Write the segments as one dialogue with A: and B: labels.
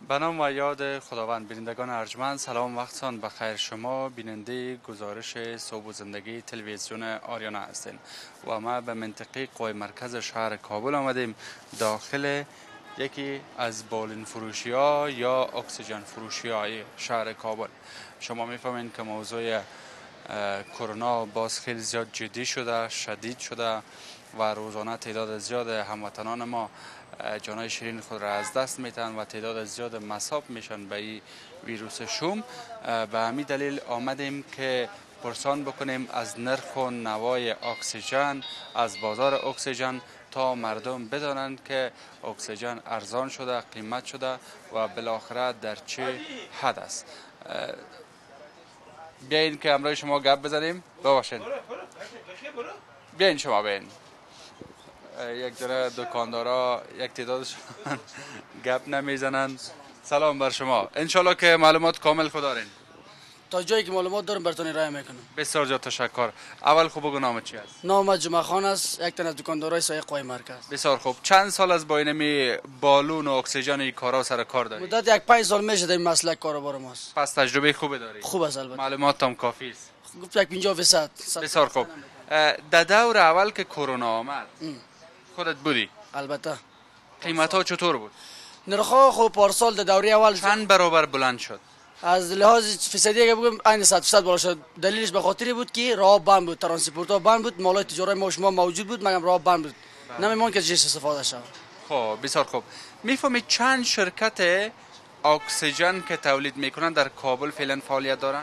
A: به نام و یاد خداوند. بینندگان ارجمند، سلام، وقتتان بخیر. شما بیننده گزارش صبح و زندگی تلویزیون آریانا هستین و ما به منطقه قوی مرکز شهر کابل آمدیم، داخل یکی از بالین فروشی ها یا اکسیژن فروشی های شهر کابل. شما میفهمین که موضوع کرونا باز خیلی زیاد جدی شده، شدید شده و روزانه تعداد زیاد هموطنان ما جانای شیرین خود را از دست میتن و تعداد زیاد مصاب میشن به این ویروس شوم. به همین دلیل آمدیم که پرسان بکنیم از نرخ و نوای اکسیژن، از بازار اکسیژن، تا مردم بدانند که اکسیژن ارزان شده، قیمت شده و بالاخره در چه حد است. بیاین که همراه شما گپ بزنیم. بباشین، بیاین شما بیاین. یک ذره دکاندارا یک تعدادشون گپ نمیزنند. سلام بر شما، انشالله که معلومات کامل خود دارین.
B: تا جایی که معلومات دارم براتون ارائه میکنم.
A: بسیار زیاد تشکر. اول خوب بگو نام چی است؟
B: نام جمعه خان است، یک تن از دکاندارای سایه قوی مرکز.
A: بسیار خوب. چند سال از با اینمی بالون و اکسیژن این کارا سر کار داری؟
B: مدت یک 5 سال میشه در این مسلک کاروبار ماست.
A: پس تجربه خوبی داری؟
B: خوب است البته.
A: معلومات هم کافی است.
B: گفت یک 50%.
A: بسیار خوب. در دور اول که کرونا آمد خودت بودی؟
B: البته.
A: قیمت ها چطور بود؟
B: نرخ‌ها خب پارسال در دوره اول
A: چند برابر بلند شد؟
B: از لحاظ فیصدی اگه بگم عین 100% بالا شد. دلیلش به خاطری بود که راه بند بود، ترانسپورت ها بند بود، مالای تجاری ما شما موجود بود مگر راه بند بود. نمیمون که چیز استفاده شود.
A: خب بسیار خوب. میفهمید چند شرکت اکسیژن که تولید میکنن در کابل فعلا فعالیت دارن؟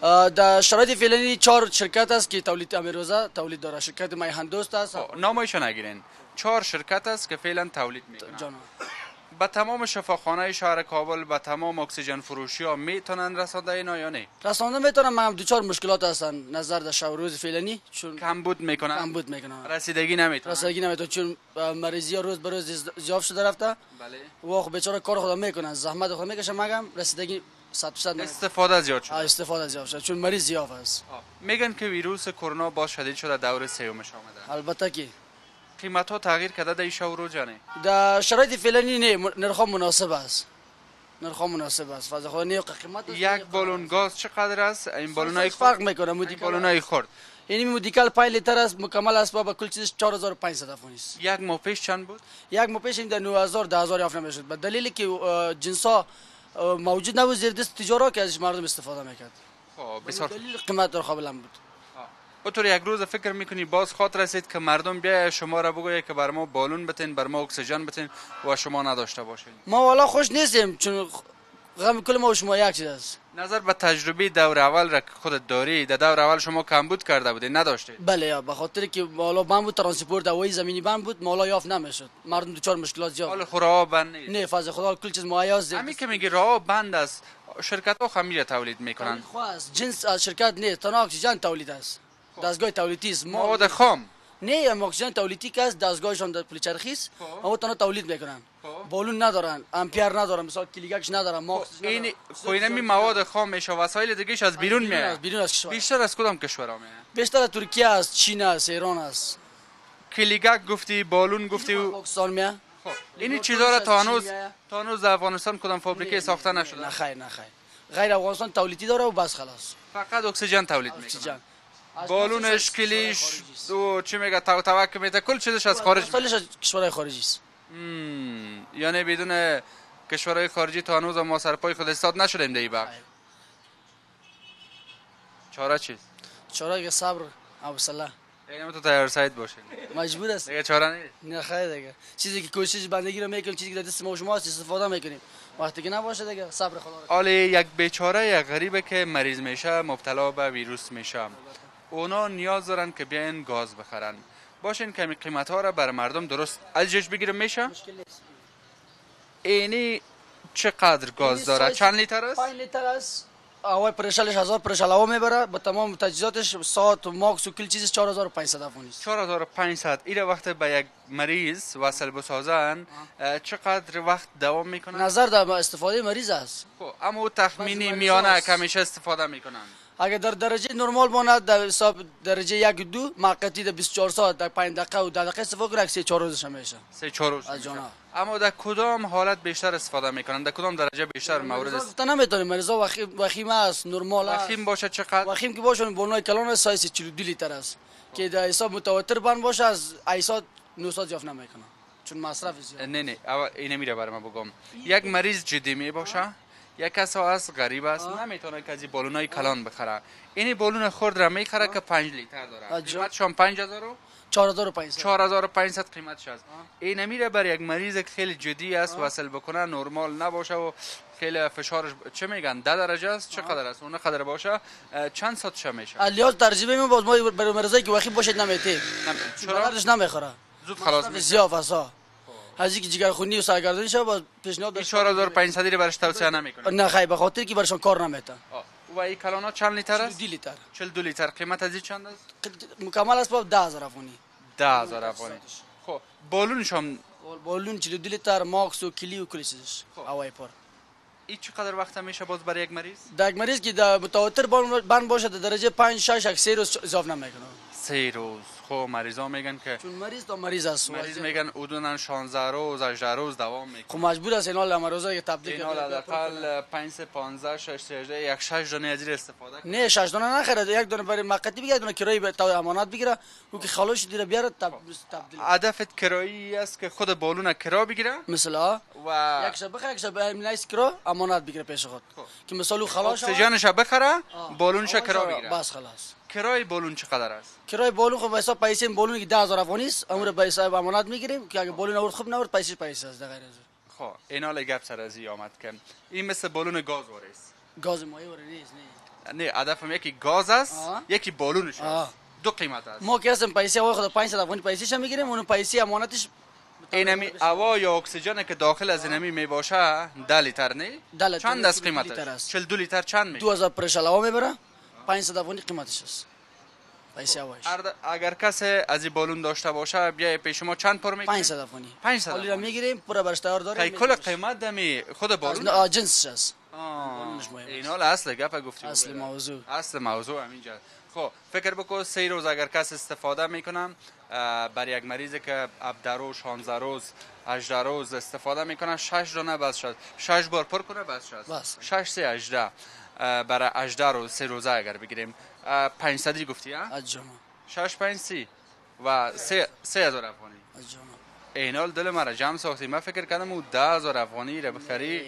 B: در شرایط فعلی 4 شرکت است که تولید امیروزه تولید داره. شرکت میهندوست است.
A: نامایشان نگیرین. 4 شرکت است که فعلا تولید میکنن.
B: جان.
A: به تمام شفاخانه شهر کابل، به تمام اکسیژن فروشی ها میتونن رسانده اینا یا نه؟
B: رسانده میتونن، مگر دو چهار مشکلات هستن نظر در شب روز فعلی، چون
A: کمبود میکنن.
B: کمبود میکنن.
A: رسیدگی نمیتونن.
B: رسیدگی نمیتونن چون مریضی ها روز به روز زیاد شده رفته.
A: بله.
B: و خب بیچاره کار خود میکنن، زحمت خود میکشن، مگر رسیدگی 100%
A: استفاده زیاد شده.
B: استفاده زیاد شده چون مریض زیاد است.
A: میگن که ویروس کرونا باز شدید شده، دور سومش آمده.
B: البته که
A: قیمت ها تغییر کرده در این شورو جانه.
B: در شرایط فعلی نه، نرخ مناسب است. نرخ مناسب است. فاز خود نه قیمت
A: یک بالون گاز چقدر است؟ این بالونای
B: فرق میکنه. مودیکال
A: بالونای خرد.
B: یعنی مودیکال 5 لیتر است، مکمل است، با کل چیزش 4500 افغانی است.
A: یک ماه پیش چند بود؟
B: یک ماه پیش این در 9000 10000 افغانی میشد. به دلیلی که جنسا موجود نبود زیر دست تجارا که ازش مردم استفاده میکرد.
A: خب بسیار
B: دلیل قیمت در قابل بود.
A: تو یک روز فکر میکنی باز خاطر رسید که مردم بیای شما را بگوید که بر ما بالون بتین، بر ما اکسیژن بتین و شما نداشته باشین؟
B: ما والا خوش نیستیم چون غم کل ما و شما یک چیز است.
A: نظر به تجربه دور اول را که خودت داری، در دور اول شما کمبود کرده بودین، نداشتید؟
B: بله یا به خاطر که والا بند بود، ترانسپورت هوایی زمینی بند بود، مالا یافت نمیشد، مردم دچار مشکلات زیاد.
A: حال خورا بند نیست.
B: نه فاز خدا کل چیز مهیا.
A: همین که میگی راه بند است، شرکت ها خمیره تولید میکنن.
B: خواست جنس از شرکت نه، تنها اکسیژن تولید است. دستگاه تولیدی است.
A: مواد خام
B: نه، اکسیژن تولیدی که است، دستگاهشان در پلیچرخی است. اما تنها تولید میکنن. بالون ندارن، امپیر ندارن، مثلا کلیگاکش ندارن، ماکس
A: این خوینمی مواد خام میشه، وسایل دیگهش از بیرون میاد.
B: بیرون از کشور.
A: بیشتر از کدام کشورها میاد؟
B: بیشتر از ترکیه است، چین است، ایران است.
A: کلیگک گفتی، بالون گفتی و
B: پاکستان میاد.
A: این چیزا را تا هنوز در افغانستان کدام فابریکه ساخته نشده؟
B: نه خیر، نه خیر. غیر افغانستان تولیدی داره و بس خلاص.
A: فقط اکسیژن تولید میکنه. بالونش، کلیش و چی میگه توک میده، کل چیزش از خارج میاد.
B: از کشورهای خارجی است.
A: یعنی بدون کشورهای خارجی تا هنوز ما سر پای خود ایستاد نشدیم در این بخش. چاره چیست؟
B: چاره صبر، حوصله.
A: یعنی تو تیار سعید باشین.
B: مجبور است.
A: دیگه چاره نیست.
B: نه خیر دیگه. چیزی که کوشش بندگی رو میکنیم، چیزی که در دست ما و شما است استفاده میکنیم. وقتی که نباشه دیگه صبر خدا رو.
A: حالا یک بیچاره، یک غریبه که مریض میشه، مبتلا به ویروس میشه، اونا نیاز دارن که بیاین گاز بخرن. باشین که قیمت ها را بر مردم درست ازش بگیرم میشه. اینی چقدر گاز داره؟ چند لیتر است؟
B: 5 لیتر است. هوای پرشلش 1000 پرشل هوا میبره، با تمام تجهیزاتش، ساعت و ماکس و کل چیزش 4500 افغانی است.
A: 4500. این وقت به یک مریض وصل بسازن چقدر وقت دوام میکنن؟
B: نظر در استفاده مریض است.
A: خب اما تخمینی میانه که همیشه استفاده میکنن.
B: اگر در درجه نرمال ماند در حساب درجه 1 و 2 موقتی در 24 ساعت در 5 دقیقه و 10 دقیقه استفاده کنه 3 4 روزش میشه
A: 3 4 روز
B: از جانا.
A: اما در کدام حالت بیشتر استفاده میکنن؟ در کدام درجه بیشتر مورد
B: گفتن نمیتونیم مریضا وخیم است نرمال است
A: وخیم باشه چقدر؟
B: وخیم که باشه بالونای کلان است سایز 42 لیتر است که در حساب متواتر بند باشه از ایسا 900 یافت نمیکنه چون مصرف زیاد.
A: نه این نمیره برای ما بگم. یک مریض جدی می باشه، یک کس از غریب است نمیتونه که از بالونای کلان بخره. این بالون خرد را میخره که 5 لیتر داره. قیمتش هم 5000 و 4500 قیمتش است. این نمیره برای یک مریض که خیلی جدی است وصل بکنه نرمال نباشه و خیلی فشارش چه میگن 10 درجه است چقدر است اون قدر باشه چند ساعت شه میشه.
B: الیاز ترجیح می باز ما برای مریضایی که وخیم باشه نمیته. چرا نمیخوره؟
A: زود خلاص میشه.
B: زیاد فسا. از اینکه جگرخونی و سرگردانی شه باز پیشنهاد
A: 4500 رو برش توصیه نمیکنه.
B: نه خیر به خاطر که برشون کار نمیته.
A: و این کلانا چند لیتر است؟
B: 42 لیتر.
A: 42 لیتر. قیمت از این چند است؟
B: مکمل است با 10000 افغانی.
A: 10000 افغانی. خب بالونش هم
B: بالون 42 لیتر ماکس و کلی و کلیسش. اوای پر.
A: این چقدر وقت میشه باز برای یک مریض؟
B: در یک مریض که در متواتر بند باشه در درجه 5 6 3 روز اضافه نمیکنه.
A: 3 روز. خب مریضا میگن که
B: چون مریض تا مریض است.
A: مریض میگن حدوداً 16 روز 18 روز دوام میکنه.
B: خب مجبور است اینا امروزا که تبدیل
A: کنه. اینا حداقل 5 15 6 18 یک 6 دانه از این استفاده کنه.
B: نه 6 دانه نخره یک دانه برای مقتی بگیره یک دانه کرایه به تا امانت بگیره او که خالوش دیره بیاره تبدیل.
A: هدفت کرایی است که خود بالون کرا بگیره؟
B: مثلا
A: و
B: یک شب بخره یک شب نیست کرا امانت بگیره پیش خود. که مثلا خلاص
A: اکسیژنش بخره بالونش کرا بگیره.
B: بس خلاص.
A: کرای بالون چقدر است؟
B: کرای بالون خب حساب پیسه بالون که 10000 افغانی است امور به حساب امانت میگیریم که اگه بالون اورد خوب نورد پیسه است در غیر از
A: خب اینا لگب سر از آمد که این مثل بالون گاز است.
B: گاز مایع نیست
A: نه هدفم یکی گاز است یکی بالونش است. دو قیمت است.
B: ما که هستیم پیسه آقا خود 500 افغانی پیسهش میگیریم اون پیسه امانتش
A: اینمی هوا یا اکسیژن که داخل از اینمی می باشه 10 لیتر نه چند از قیمتش 42 لیتر چند میشه
B: 2000 پرش علاوه میبره 500 افغانی قیمتش است پیسه هواش
A: اگر کسی از این بالون داشته باشه بیا پیش ما چند پر میگیره
B: 500 افغانی
A: 500
B: حالا میگیریم پورا برش تیار داریم
A: کل قیمت دمی خود بالون
B: جنسش است
A: اینا اصل گپ گفتیم
B: اصل
A: موضوع همینجا. خب فکر بکن 3 روز اگر کس استفاده میکنم برای یک مریضی که 17 روز 16 روز 18 روز استفاده میکنه 6 دانه بس شد 6 بار پر کنه بس شد 6 3 18 برای 18 روز 3 روزه اگر بگیریم 500 گفتی ها
B: اجما
A: 6 5 30 و 3000 افغانی
B: اجما
A: اینال دل مرا جمع ساختی من فکر کردم او 10000 افغانی رو بخری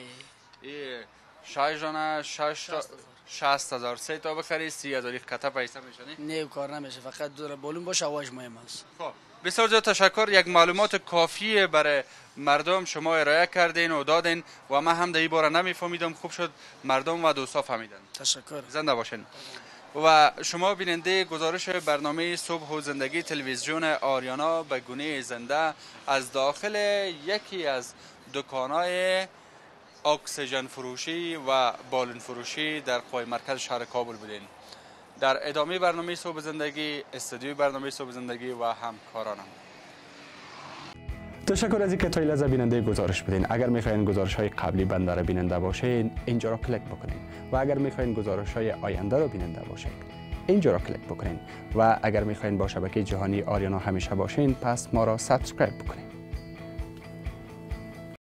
A: 6 دانه 60000 3 تا بخری 30000 کتا پیسه میشه
B: نه کار نمیشه فقط دور بالون باشه هواش مهم است.
A: خب بسیار زیاد تشکر یک معلومات کافی برای مردم شما ارائه کردین و دادین و من هم در این باره نمیفهمیدم خوب شد مردم و دوستا فهمیدن.
B: تشکر
A: زنده باشین. و شما بیننده گزارش برنامه صبح و زندگی تلویزیون آریانا به گونه زنده از داخل یکی از دکان‌های اکسیژن فروشی و بالون فروشی در قوای مرکز شهر کابل بودین. در ادامه برنامه صبح زندگی استودیوی برنامه صبح زندگی و همکارانم تشکر از اینکه تا این لحظه بیننده گزارش بودین. اگر میخواین گزارش های قبلی بنده را بیننده باشین اینجا را کلیک بکنین و اگر میخواین گزارش های آینده را بیننده باشین اینجا را کلیک بکنین و اگر میخواین با شبکه جهانی آریانا همیشه باشین پس ما را سابسکرایب بکنین.